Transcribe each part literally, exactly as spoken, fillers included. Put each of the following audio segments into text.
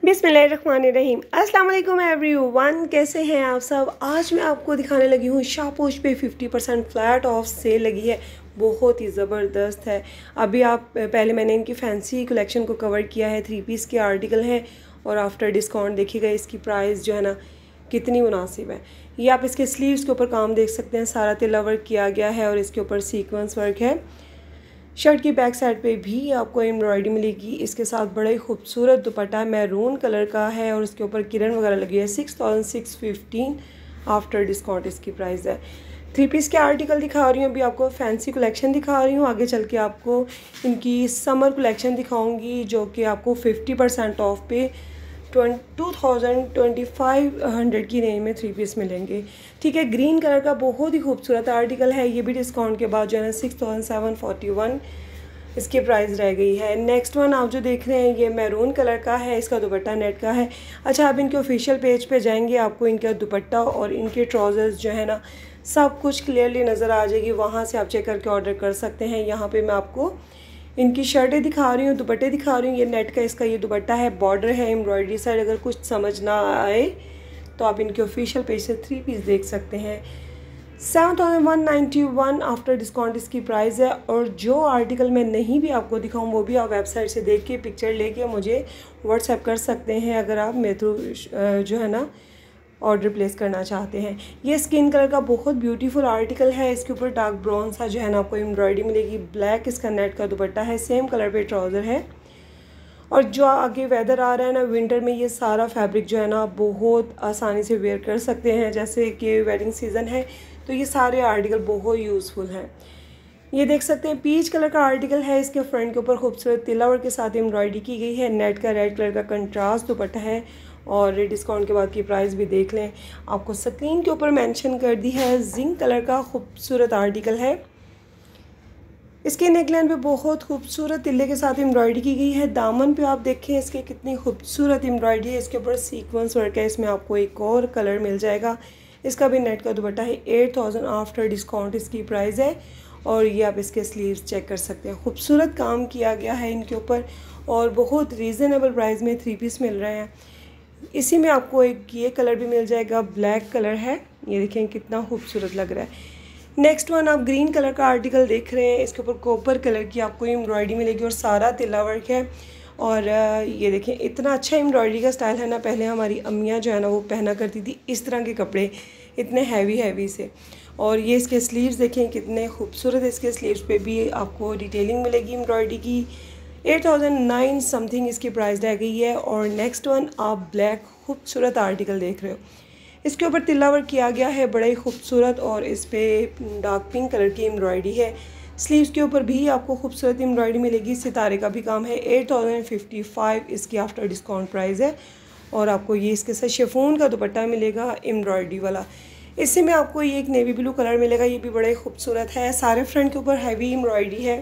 बिस्मिल्लाहिर्रहमानिर्रहीम। अस्सलाम वालेकुम एवरीवन, कैसे हैं आप सब। आज मैं आपको दिखाने लगी हूँ शापोश पे fifty percent flat off sale लगी है, बहुत ही ज़बरदस्त है। अभी आप पहले मैंने इनकी फैंसी कलेक्शन को कवर किया है, थ्री पीस के आर्टिकल हैं और आफ्टर डिस्काउंट देखिएगा इसकी प्राइस जो है ना कितनी मुनासिब है। ये आप इसके स्लीव्स के ऊपर काम देख सकते हैं, सारा तिल्ला वर्क किया गया है और इसके ऊपर सीक्वेंस वर्क है। शर्ट की बैक साइड पे भी आपको एम्ब्रॉयडरी मिलेगी। इसके साथ बड़ा ही खूबसूरत दुपट्टा मैरून कलर का है और इसके ऊपर किरण वगैरह लगी है। Six thousand six fifteen after discount इसकी प्राइस है। थ्री पीस के आर्टिकल दिखा रही हूँ, अभी आपको फैंसी कलेक्शन दिखा रही हूँ। आगे चल के आपको इनकी समर कलेक्शन दिखाऊँगी जो कि आपको फिफ्टी परसेंट ऑफ पे two thousand twenty five hundred की रेंज में थ्री पीस मिलेंगे। ठीक है, ग्रीन कलर का बहुत ही खूबसूरत आर्टिकल है। ये भी डिस्काउंट के बाद जो है ना six thousand seven forty one इसकी प्राइस रह गई है। नेक्स्ट वन आप जो देख रहे हैं ये मैरून कलर का है, इसका दुपट्टा नेट का है। अच्छा, आप इनके ऑफिशियल पेज पे जाएंगे, आपको इनका दुपट्टा और इनके ट्राउज़र्स जो है ना सब कुछ क्लियरली नज़र आ जाएगी। वहाँ से आप चेक करके ऑर्डर कर सकते हैं। यहाँ पर मैं आपको इनकी शर्टें दिखा रही हूँ, दुपट्टे दिखा रही हूँ। ये नेट का इसका ये दुपट्टा है, बॉर्डर है एम्ब्रॉयडरी साइड। अगर कुछ समझ ना आए तो आप इनके ऑफिशियल पेज से थ्री पीस देख सकते हैं। Seven thousand one ninety one after discount इसकी प्राइस है। और जो आर्टिकल मैं नहीं भी आपको दिखाऊँ वो भी आप वेबसाइट से देख के पिक्चर लेके मुझे व्हाट्सएप कर सकते हैं अगर आप मेरे थ्रू जो है ना ऑर्डर प्लेस करना चाहते हैं। ये स्किन कलर का बहुत ब्यूटीफुल आर्टिकल है। इसके ऊपर डार्क ब्राउन सा जो है ना आपको एम्ब्रॉयडरी मिलेगी। ब्लैक इसका नेट का दुपट्टा है, सेम कलर पे ट्राउज़र है। और जो आगे वेदर आ रहा है ना विंटर में, ये सारा फैब्रिक जो है ना बहुत आसानी से वेयर कर सकते हैं। जैसे कि वेडिंग सीज़न है तो ये सारे आर्टिकल बहुत यूज़फुल हैं। ये देख सकते हैं पीच कलर का आर्टिकल है। इसके फ्रंट के ऊपर खूबसूरत तिल्ला वर्क के साथ एम्ब्रॉयडरी की गई है। नेट का रेड कलर का कंट्रास्ट दुपट्टा है और डिस्काउंट के बाद की प्राइस भी देख लें, आपको स्क्रीन के ऊपर मेंशन कर दी है। जिंक कलर का खूबसूरत आर्टिकल है। इसके नेकलाइन पे बहुत खूबसूरत तिल्ले के साथ एम्ब्रॉयडरी की गई है। दामन पे आप देखें इसके कितनी खूबसूरत एम्ब्रॉयडरी है। इसके ऊपर सीक्वेंस वर्क है, इसमें आपको एक और कलर मिल जाएगा। इसका भी नेट का दुपट्टा है। एट थाउजेंड आफ्टर डिस्काउंट इसकी प्राइस है। और ये आप इसके स्लीव्स चेक कर सकते हैं, खूबसूरत काम किया गया है इनके ऊपर और बहुत रीज़नेबल प्राइस में थ्री पीस मिल रहे हैं। इसी में आपको एक ये कलर भी मिल जाएगा, ब्लैक कलर है। ये देखें कितना खूबसूरत लग रहा है। नेक्स्ट वन आप ग्रीन कलर का आर्टिकल देख रहे हैं। इसके ऊपर कॉपर कलर की आपको एम्ब्रॉयडरी मिलेगी और सारा तिल्ला वर्क है। और ये देखें इतना अच्छा एम्ब्रॉयडरी का स्टाइल है ना, पहले हमारी अम्मियाँ जो है ना वो पहना करती थी इस तरह के कपड़े, इतने हैवी हैवी से। और ये इसके स्लीव्स देखें कितने खूबसूरत। इसके स्लीव्स पे भी आपको डिटेलिंग मिलेगी एम्ब्रॉयडरी की। एट थाउजेंड नाइन समथिंग इसकी प्राइस रह गई है। और नेक्स्ट वन आप ब्लैक खूबसूरत आर्टिकल देख रहे हो। इसके ऊपर तिल्ला वर्क किया गया है बड़ा ही खूबसूरत और इस पर डार्क पिंक कलर की एम्ब्रॉयडरी है। स्लीव्स के ऊपर भी आपको खूबसूरत एम्ब्रॉयडरी मिलेगी, सितारे का भी काम है। एट थाउजेंड फिफ्टी फाइव इसकी आफ्टर डिस्काउंट प्राइस है। और आपको ये इसके साथ शिफॉन का दुपट्टा मिलेगा एम्ब्रॉयडरी वाला। इसी में आपको ये एक नेवी ब्लू कलर मिलेगा, ये भी बड़ा ही खूबसूरत है। सारे फ्रंट के ऊपर हैवी एम्ब्रॉयडरी है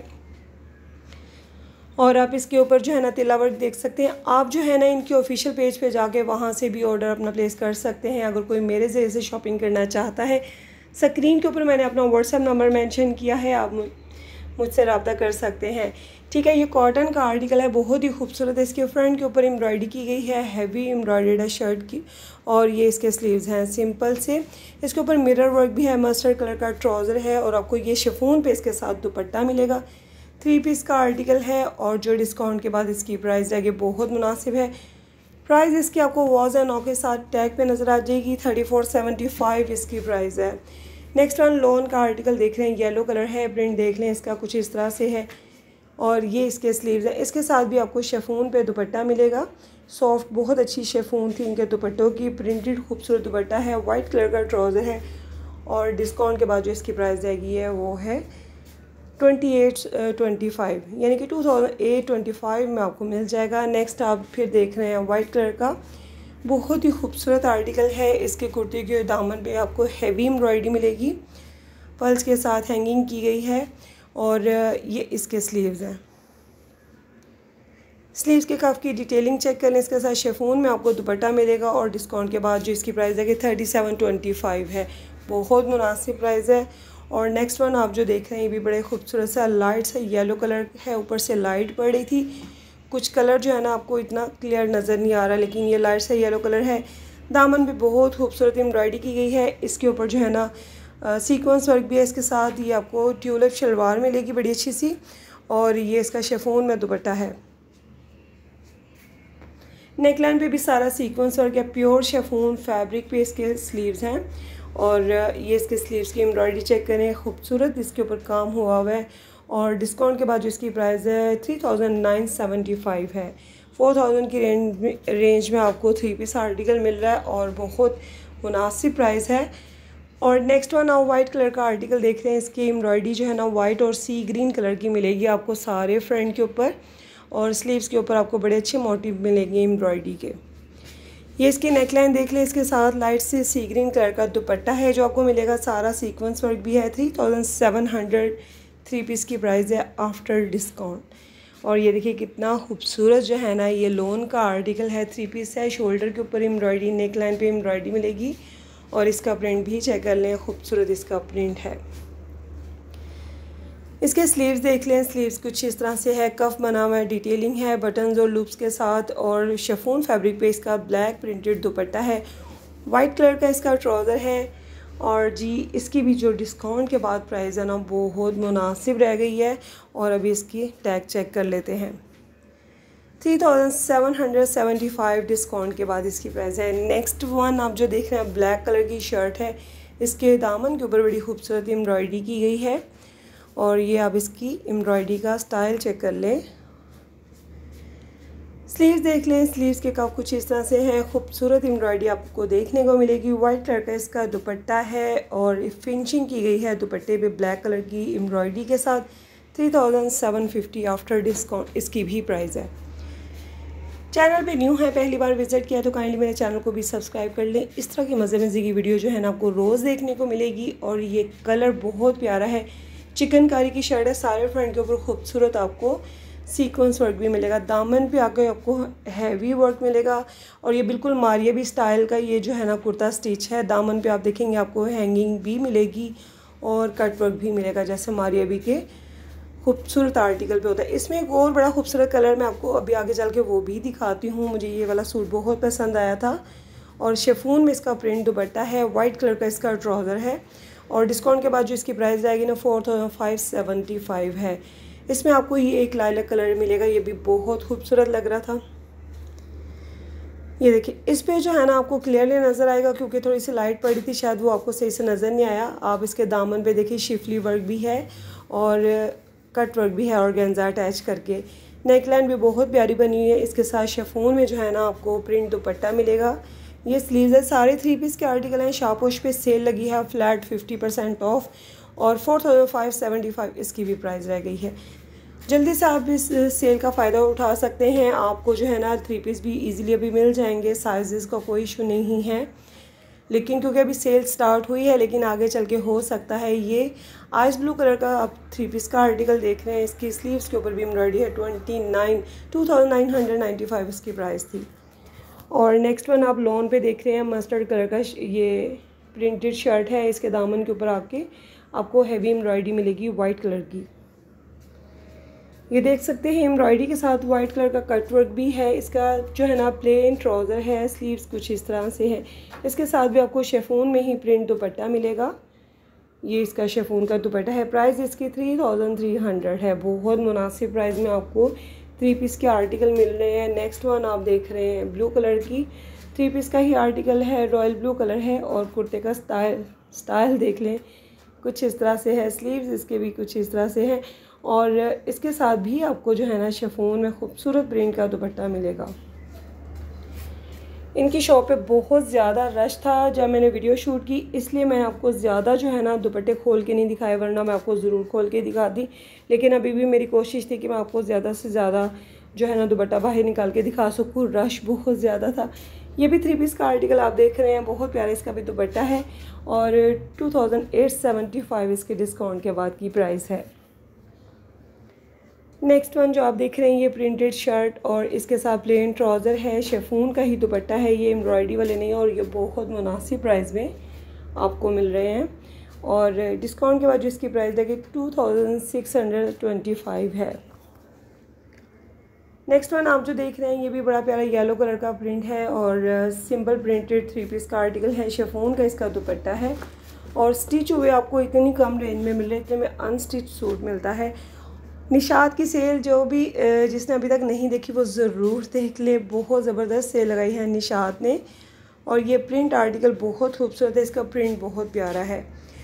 और आप इसके ऊपर जो है ना तिल्ला वर्क देख सकते हैं। आप जो है ना इनके ऑफिशियल पेज पे जाके वहाँ से भी ऑर्डर अपना प्लेस कर सकते हैं। अगर कोई मेरे ज़रिए से शॉपिंग करना चाहता है, स्क्रीन के ऊपर मैंने अपना व्हाट्सएप नंबर मेंशन किया है, आप मुझसे रब्ता कर सकते हैं। ठीक है, ये कॉटन का आर्टिकल है, बहुत ही खूबसूरत है। इसके फ्रंट के ऊपर एम्ब्रॉयडरी की गई है, हैवी एम्ब्रॉयडर्ड है शर्ट की। और ये इसके स्लीव्स हैं सिंपल से। इसके ऊपर मिरर वर्क भी है, मस्टर्ड कलर का ट्राउज़र है और आपको ये शिफॉन पे इसके साथ दुपट्टा मिलेगा। थ्री पीस का आर्टिकल है और जो डिस्काउंट के बाद इसकी प्राइस जाएगी बहुत मुनासिब है। प्राइस इसकी आपको वॉज एंड नौ के साथ टैग पे नज़र आ जाएगी। थर्टी फोर सेवेंटी फाइव इसकी प्राइस है। नेक्स्ट वन लोन का आर्टिकल देख रहे हैं, येलो कलर है। प्रिंट देख लें इसका कुछ इस तरह से है और ये इसके स्लीव्स हैं। इसके साथ भी आपको शिफॉन पे दुपट्टा मिलेगा। सॉफ्ट बहुत अच्छी शिफॉन थी इनके दुपट्टों की, प्रिंटेड खूबसूरत दुपट्टा है। वाइट कलर का ट्राउज़र है और डिस्काउंट के बाद जो इसकी प्राइस जाएगी है वो है ट्वेंटी एट ट्वेंटी फाइव, यानी कि two thousand eight twenty five में आपको मिल जाएगा। नेक्स्ट आप फिर देख रहे हैं वाइट कलर का बहुत ही खूबसूरत आर्टिकल है। इसके कुर्ते के दामन पे आपको हैवी एम्ब्रॉयडरी मिलेगी, पल्स के साथ हैंगिंग की गई है। और ये इसके स्लीव्स हैं। स्लीव्स के कफ की डिटेलिंग चेक कर लें। इसके साथ शिफॉन में आपको दुपट्टा मिलेगा और डिस्काउंट के बाद जो इसकी प्राइस है कि थर्टी सेवन ट्वेंटी फाइव है, बहुत मुनासिब प्राइस है। और नेक्स्ट वन आप जो देख रहे हैं ये भी बड़े खूबसूरत सा लाइट सा येलो कलर है, ऊपर से लाइट पड़ रही थी। कुछ कलर जो है ना आपको इतना क्लियर नज़र नहीं आ रहा, लेकिन ये लाइट सा येलो कलर है। दामन भी बहुत खूबसूरत एम्ब्रॉयडरी की गई है। इसके ऊपर जो है ना सीक्वेंस वर्क भी है इसके साथ। ये आपको ट्यूलिप शलवार मिलेगी बड़ी अच्छी सी, और ये इसका शिफॉन में दुपट्टा है। नेकलाइन पे भी सारा सीक्वेंस वर्क है, प्योर शिफॉन फैब्रिक पे इसके स्लीव्स हैं, और ये इसके स्लीव्स की एम्ब्रॉयडरी चेक करें, खूबसूरत इसके ऊपर काम हुआ हुआ है। और डिस्काउंट के बाद जो इसकी प्राइस है three thousand nine seventy five है। फोर थाउजेंड की रेंज में रेंज में आपको थ्री पीस आर्टिकल मिल रहा है और बहुत मुनासिब प्राइस है। और नेक्स्ट वन आप वाइट कलर का आर्टिकल देख रहे हैं। इसकी एम्ब्रॉयडरी जो है ना वाइट और सी ग्रीन कलर की मिलेगी आपको सारे फ्रंट के ऊपर, और स्लीव्स के ऊपर आपको बड़े अच्छे मोटिव मिलेंगे एम्ब्रॉयडरी के। ये इसकी नेकलाइन देख लें, इसके साथ लाइट से सी ग्रीन कलर का दुपट्टा है जो आपको मिलेगा, सारा सीक्वेंस वर्क भी है। Three thousand seven hundred three piece की प्राइस है आफ्टर डिस्काउंट। और ये देखिए कितना खूबसूरत जो है ना ये लोन का आर्टिकल है, थ्री पीस है। शोल्डर के ऊपर एम्ब्रॉयडरी, नेकलाइन पे एम्ब्रॉयडरी मिलेगी, और इसका प्रिंट भी चेक कर लें, खूबसूरत इसका प्रिंट है। इसके स्लीव्स देख लें, स्लीव्स कुछ इस तरह से है, कफ बना हुआ है, डिटेलिंग है बटन्स और लूप्स के साथ, और शिफॉन फैब्रिक पे इसका ब्लैक प्रिंटेड दुपट्टा है। वाइट कलर का इसका ट्राउज़र है। और जी इसकी भी जो डिस्काउंट के बाद प्राइस है ना बहुत मुनासिब रह गई है, और अभी इसकी टैग चेक कर लेते हैं। Three thousand seven hundred seventy five discount के बाद इसकी प्राइस है। नेक्स्ट वन आप जो देख रहे हैं ब्लैक कलर की शर्ट है, इसके दामन के ऊपर बड़ी खूबसूरत एम्ब्रॉयडरी की गई है, और ये आप इसकी एम्ब्रॉयडरी का स्टाइल चेक कर लें। स्लीव्स देख लें, स्लीव्स के कप कुछ इस तरह से हैं, खूबसूरत एम्ब्रॉयडरी आपको देखने को मिलेगी। वाइट कलर का इसका दुपट्टा है, और फिनिशिंग की गई है दुपट्टे पे ब्लैक कलर की एम्ब्रॉयडरी के साथ। Three thousand seven fifty after discount इसकी भी प्राइस है। चैनल पे न्यू है, पहली बार विजिट किया तो काइंडली मेरे चैनल को भी सब्सक्राइब कर लें। इस तरह की मज़े मज़े की वीडियो जो है ना आपको रोज़ देखने को मिलेगी। और ये कलर बहुत प्यारा है, चिकनकारी की शर्ट है, सारे फ्रंट के ऊपर खूबसूरत आपको सीक्वेंस वर्क भी मिलेगा। दामन पे आकर आपको हैवी वर्क मिलेगा, और ये बिल्कुल मारियाबी स्टाइल का ये जो है ना कुर्ता स्टिच है। दामन पे आप देखेंगे आपको हैंगिंग भी मिलेगी और कट वर्क भी मिलेगा, जैसे मारियाबी के खूबसूरत आर्टिकल पे होता है। इसमें एक और बड़ा खूबसूरत कलर मैं आपको अभी आगे चल के वो भी दिखाती हूँ। मुझे ये वाला सूट बहुत पसंद आया था, और शिफॉन में इसका प्रिंट दुपट्टा है, वाइट कलर का इसका ट्राउज़र है, और डिस्काउंट के बाद जो इसकी प्राइस आएगी ना four thousand five seventy five है। इसमें आपको ये एक लाइलैक कलर मिलेगा, ये भी बहुत खूबसूरत लग रहा था। ये देखिए इस पे जो है ना आपको क्लियरली नज़र आएगा, क्योंकि थोड़ी सी लाइट पड़ी थी शायद वो आपको सही से नज़र नहीं आया। आप इसके दामन पे देखिए शिफली वर्क भी है और कट वर्क भी है ऑर्गेन्जा अटैच करके। नेकलाइन भी बहुत प्यारी बनी हुई है। इसके साथ शिफॉन में जो है ना आपको प्रिंट दुपट्टा मिलेगा। ये स्लीव्स है, सारे थ्री पीस के आर्टिकल हैं। शापोश पे सेल लगी है फ्लैट फिफ्टी परसेंट ऑफ, और four thousand five seventy five इसकी भी प्राइस रह गई है। जल्दी से आप इस सेल का फ़ायदा उठा सकते हैं। आपको जो है ना थ्री पीस भी इजीली अभी मिल जाएंगे, साइजेस का कोई इशू नहीं है। लेकिन क्योंकि अभी सेल स्टार्ट हुई है, लेकिन आगे चल के हो सकता है। ये आइस ब्लू कलर का आप थ्री पीस का आर्टिकल देख रहे हैं, इसकी स्लीव्स के ऊपर भी एम्ब्रॉयडरी है। Twenty nine two thousand nine hundred ninety five इसकी प्राइस थी। और नेक्स्ट वन आप लॉन पे देख रहे हैं, मस्टर्ड कलर का ये प्रिंटेड शर्ट है। इसके दामन के ऊपर आके आपको हैवी एम्ब्रॉयडरी मिलेगी वाइट कलर की। ये देख सकते हैं एम्ब्रॉयडरी के साथ वाइट कलर का कट वर्क भी है। इसका जो है ना प्लेन ट्राउज़र है, स्लीव्स कुछ इस तरह से है। इसके साथ भी आपको शिफॉन में ही प्रिंट दुपट्टा मिलेगा। ये इसका शिफॉन का दुपट्टा है। प्राइस इसकी थ्री थाउजेंड थ्री हंड्रेड है। बहुत मुनासिब प्राइस में आपको थ्री पीस के आर्टिकल मिल रहे हैं। नेक्स्ट वन आप देख रहे हैं ब्लू कलर की थ्री पीस का ही आर्टिकल है, रॉयल ब्लू कलर है, और कुर्ते का स्टाइल स्टाइल देख लें कुछ इस तरह से है। स्लीव्स इसके भी कुछ इस तरह से हैं, और इसके साथ भी आपको जो है ना शिफॉन में खूबसूरत प्रिंट का दुपट्टा मिलेगा। इनकी शॉप पे बहुत ज़्यादा रश था जब मैंने वीडियो शूट की, इसलिए मैं आपको ज़्यादा जो है ना दुपट्टे खोल के नहीं दिखाए, वरना मैं आपको ज़रूर खोल के दिखाती। लेकिन अभी भी मेरी कोशिश थी कि मैं आपको ज़्यादा से ज़्यादा जो है ना दुपट्टा बाहर निकाल के दिखा सकूँ। रश बहुत ज़्यादा था। ये भी थ्री पीस का आर्टिकल आप देख रहे हैं, बहुत प्यारा इसका भी दुपट्टा है, और two thousand eight seventy five इसके डिस्काउंट के बाद की प्राइस है। नेक्स्ट वन जो आप देख रहे हैं ये प्रिंटेड शर्ट, और इसके साथ प्लेन ट्राउज़र है, शिफॉन का ही दुपट्टा है। ये एम्ब्रॉयडरी वाले नहीं, और ये बहुत मुनासिब प्राइस में आपको मिल रहे हैं। और डिस्काउंट के बाद जो इसकी प्राइस लगी two thousand six hundred twenty five है। नेक्स्ट वन आप जो देख रहे हैं ये भी बड़ा प्यारा येलो कलर का प्रिंट है और सिंपल प्रिंटेड थ्री पीस का आर्टिकल है। शिफॉन का इसका दुपट्टा है और स्टिच हुए आपको इतनी कम रेंज में मिल रहे, इतने में अनस्टिच सूट मिलता है। निशात की सेल जो भी जिसने अभी तक नहीं देखी वो ज़रूर देख ले, बहुत ज़बरदस्त सेल लगाई है निशात ने। और ये प्रिंट आर्टिकल बहुत खूबसूरत है, इसका प्रिंट बहुत प्यारा है।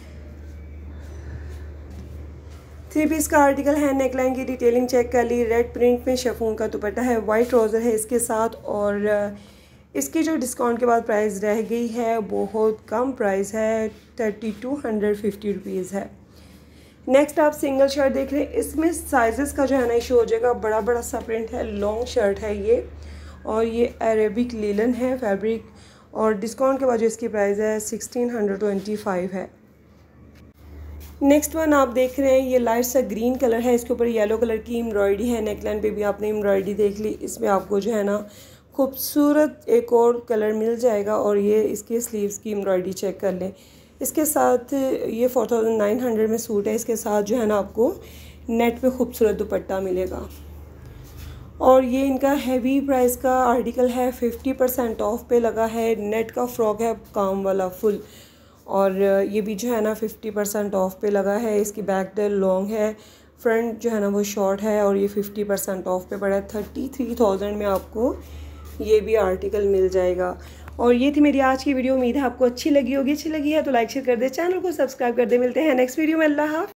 थ्री पीस का आर्टिकल है, नेकलाइन की डिटेलिंग चेक कर ली। रेड प्रिंट में शिफॉन का दुपट्टा है, वाइट ट्राउज़र है इसके साथ और इसकी जो डिस्काउंट के बाद प्राइस रह गई है बहुत कम प्राइस है, thirty two hundred fifty rupees है। नेक्स्ट आप सिंगल शर्ट देख रहे हैं, इसमें साइजेस का जो है ना इशू हो जाएगा। बड़ा बड़ा सा प्रिंट है, लॉन्ग शर्ट है ये और ये अरेबिक लीलन है फैब्रिक और डिस्काउंट के बाद जो इसकी प्राइस है सिक्सटीन हंड्रेड ट्वेंटी फाइव है। नेक्स्ट वन आप देख रहे हैं ये लाइट सा ग्रीन कलर है, इसके ऊपर येलो कलर की एम्ब्रॉयडरी है। नेकलाइन पे भी आपने एम्ब्रॉयडरी देख ली। इसमें आपको जो है ना खूबसूरत एक और कलर मिल जाएगा और ये इसके स्लीव्स की एम्ब्रॉयडरी चेक कर लें। इसके साथ ये फोर थाउजेंड नाइन हंड्रेड में सूट है, इसके साथ जो है ना आपको नेट पे खूबसूरत दुपट्टा मिलेगा। और ये इनका हैवी प्राइस का आर्टिकल है, फिफ्टी परसेंट ऑफ पे लगा है। नेट का फ्रॉक है काम वाला फुल और ये भी जो है ना फिफ्टी परसेंट ऑफ पे लगा है। इसकी बैक डेल लॉन्ग है, फ्रंट जो है ना वो शॉर्ट है और ये फिफ्टी परसेंट ऑफ पे पड़ा है। थर्टी थ्री थाउजेंड में आपको ये भी आर्टिकल मिल जाएगा। और ये थी मेरी आज की वीडियो, उम्मीद है आपको अच्छी लगी होगी। अच्छी लगी है तो लाइक शेयर कर दे, चैनल को सब्सक्राइब कर दे। मिलते हैं नेक्स्ट वीडियो में। अल्लाह हाफ़िज़।